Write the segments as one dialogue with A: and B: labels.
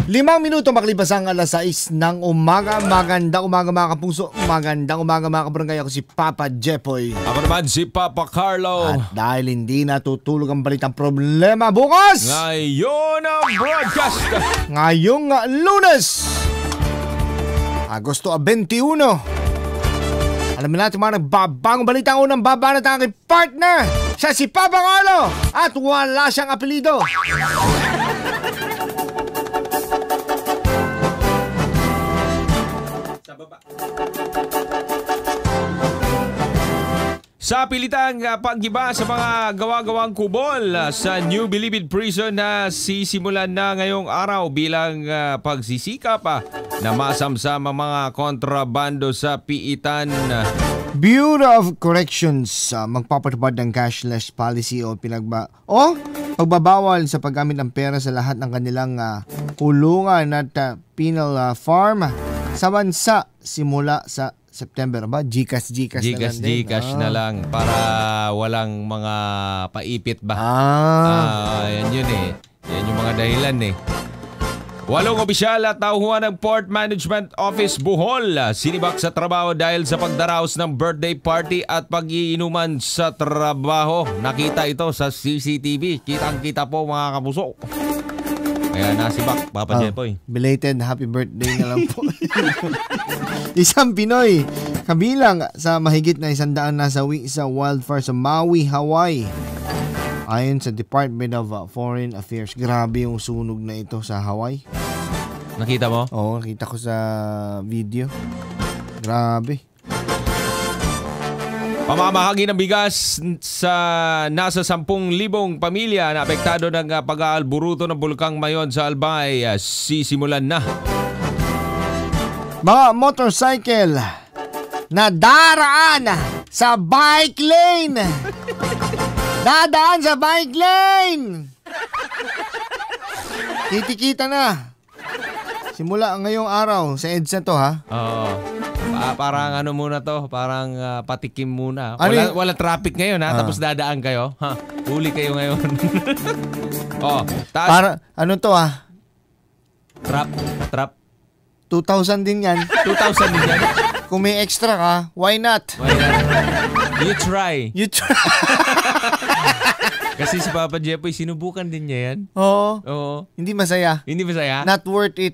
A: minuto makalipas ang alas 6 ng umaga. Magandang umaga mga kapuso. Magandang umaga mga kabarangay. Ako si Papa Jepoy.
B: Ako naman si Papa Carlo.
A: At dahil hindi natutulog ang balitang problema bukas,
B: ngayon ang broadcast.
A: Ngayong Lunes, Agosto 21. Alamin natin mga nagbabang balita. Ang unang babanat ang aking partner. Siya si Papa Carlo at wala siyang apelido.
B: Sa pilitang pag-iba sa mga gawa-gawang kubol sa New Bilibid Prison na sisimulan na ngayong araw bilang pagsisikap na masamsam ang mga kontrabando sa piitan.
A: Bureau of Corrections magpapatupad ng cashless policy o pagbabawal sa paggamit ng pera sa lahat ng kanilang kulungan at penal farm sa bansa simula sa September ba? Gcash
B: na lang para walang mga paipit ba? Yan yun eh. Yan yung mga dahilan eh. 8 opisyal at tauhan ng Port Management Office Bohol sinibak sa trabaho dahil sa pagdaraos ng birthday party at pag-iinuman sa trabaho. Nakita ito sa CCTV. Kitang-kita po mga kapuso. Kaya nasibak, Papa Jepoy.
A: Belated happy birthday na lang po. Isang Pinoy kabilang sa mahigit na 100 na sawi sa wildfire sa Maui, Hawaii. Ayon sa Department of Foreign Affairs. Grabe yung sunog na ito sa Hawaii.
B: Nakita mo?
A: Oo, nakita ko sa video. Grabe.
B: Pamamahagi ng bigas sa nasa 10,000 pamilya na apektado ng pag-aalburuto ng Bulkang Mayon sa Albay sisimulan na.
A: Mga motorcycle na daraan sa bike lane. Dadaan sa bike lane. Kitikita na. Simula ngayong araw sa EDSA to ha.
B: Oo. Parang ano muna to, parang patikim muna.
A: Ano
B: wala traffic ngayon ha, tapos dadaan kayo. Huli kayo ngayon.
A: Para ano to ha?
B: Trap.
A: 2,000 din yan.
B: 2,000 din yan.
A: Kung may extra ka, why not?
B: You try. Kasi si Papa Jepoy, sinubukan din niya yan.
A: Oo. Hindi masaya.
B: Hindi masaya?
A: Not worth it.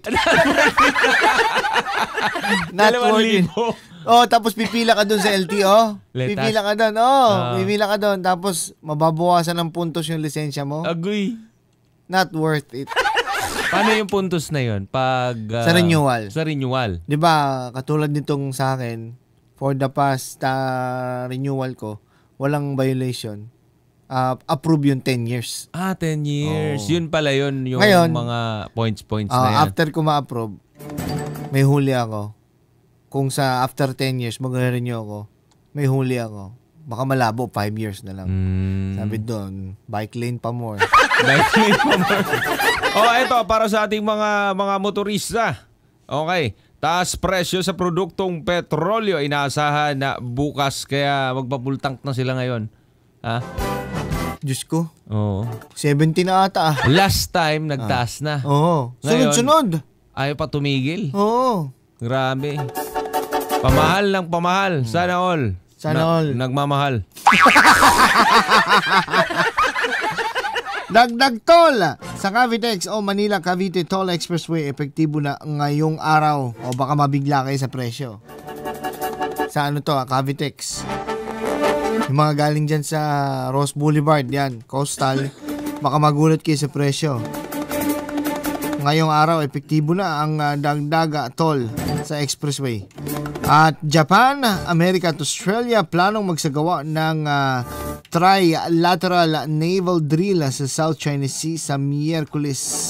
A: Not worth it. Tapos pipila ka dun sa LTO. Pipila ka dun. Pipila ka dun. Tapos mababawasan ng puntos yung lisensya mo.
B: Agoy.
A: Not worth it.
B: Paano yung puntos na yun?
A: Sa renewal.
B: Sa renewal.
A: Diba, katulad nitong sa akin, for the past renewal ko, walang violation. Approve yung 10 years.
B: 10 years. Yun pala yun, yung
A: ngayon,
B: mga points na yan.
A: After ko ma-approve, may huli ako. Kung sa after 10 years, mag-renew ako, may huli ako. Baka malabo, 5 years na lang. Sabi doon, bike lane pa more.
B: Bike lane pa more. Eto, para sa ating mga motorista. Okay. Taas presyo sa produktong petrolyo. Inaasahan na bukas, kaya magpapultank na sila ngayon. Ha?
A: Diyos ko.
B: Oo.
A: 70 na ata.
B: Last time, nagtaas na.
A: Oo. Sunod-sunod.
B: Ayaw pa tumigil.
A: Oo.
B: Grabe. Pamahal ng pamahal. Sana all. Nagmamahal.
A: Dagdag toll sa Cavitex o Manila Cavite Toll Expressway epektibo na ngayong araw o baka mabigla kayo sa presyo. Sa ano to, Cavitex. Yung mga galing dyan sa Ross Boulevard, yan, Coastal, baka magulat kayo sa presyo. Ngayong araw, epektibo na ang dagdag toll sa expressway. At Japan, America at Australia planong magsagawa ng trilateral naval drill sa South China Sea sa Miyerkules.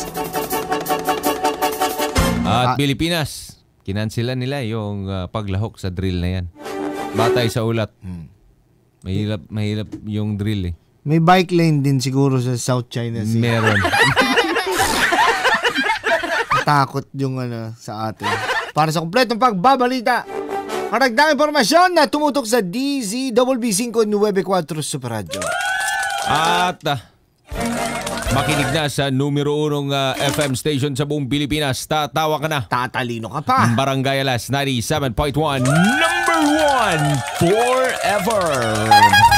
B: At Pilipinas, kinansilan nila yung paglahok sa drill na yan. Batay sa ulat. Mahirap yung drill eh.
A: May bike lane din siguro sa South China Sea.
B: Meron.
A: Takot yung sa atin. Para sa kumpletong pagbabalita, karagdagang impormasyon na tumutok sa DZWB 594 Super Radio.
B: At Makinig na sa numero 1 FM station sa buong Pilipinas. Tatawa ka na.
A: Tatalino ka pa.
B: Barangay Alas 97.1, number 1 forever.